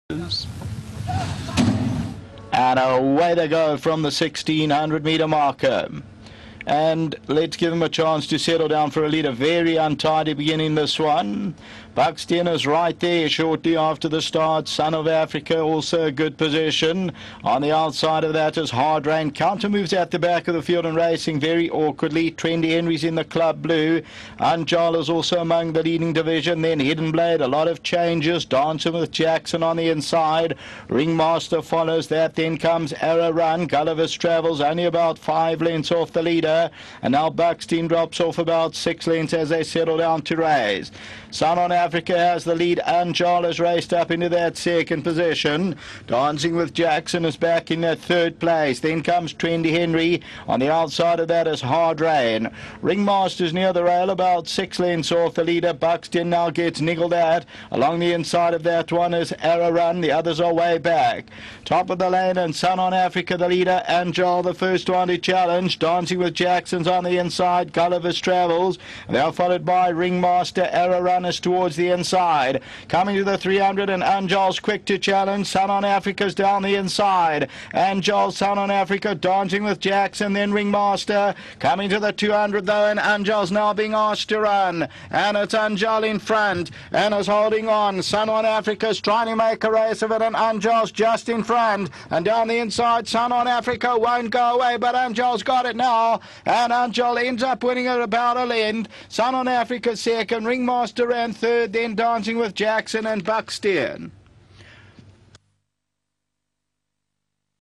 And away they go from the 1600-meter marker. And let's give them a chance to settle down for a lead. A very untidy beginning this one. Buxton is right there shortly after the start. Son of Africa also a good position. On the outside of that is Hard Rain. Counter moves at the back of the field and racing very awkwardly. Trendy Henry's in the club blue. Anjal is also among the leading division. Then Hidden Blade, a lot of changes. Dancing with Jackson on the inside. Ringmaster follows that. Then comes Arrow Run. Gulliver's Travels only about 5 lengths off the leader. And now Buxton drops off about 6 lengths as they settle down to race. Sun on Africa has the lead. Anjal has raced up into that second position. Dancing with Jackson is back in that third place. Then comes Trendy Henry. On the outside of that is Hard Rain. Ringmaster's near the rail, about 6 lengths off the leader. Buxton now gets niggled at. Along the inside of that one is Arrow Run. The others are way back. Top of the lane and Sun on Africa the leader. Anjal the first one to challenge. Dancing with Jackson's on the inside. Gulliver's Travels. They are followed by Ringmaster. Arrow Run is towards the inside. Coming to the 300 and Anjal's quick to challenge. Sun on Africa's down the inside. Anjal, Sun on Africa dancing with Jackson, then Ringmaster. Coming to the 200 though, and Anjal's now being asked to run. And it's Anjal in front and is holding on. Sun on Africa's trying to make a race of it and Anjal's just in front. And down the inside, Sun on Africa won't go away, but Anjal's got it now. And Anjal ends up winning at about a length. Sun on Africa second, Ringmaster ran third, then Dancing with Jackson and Buxton.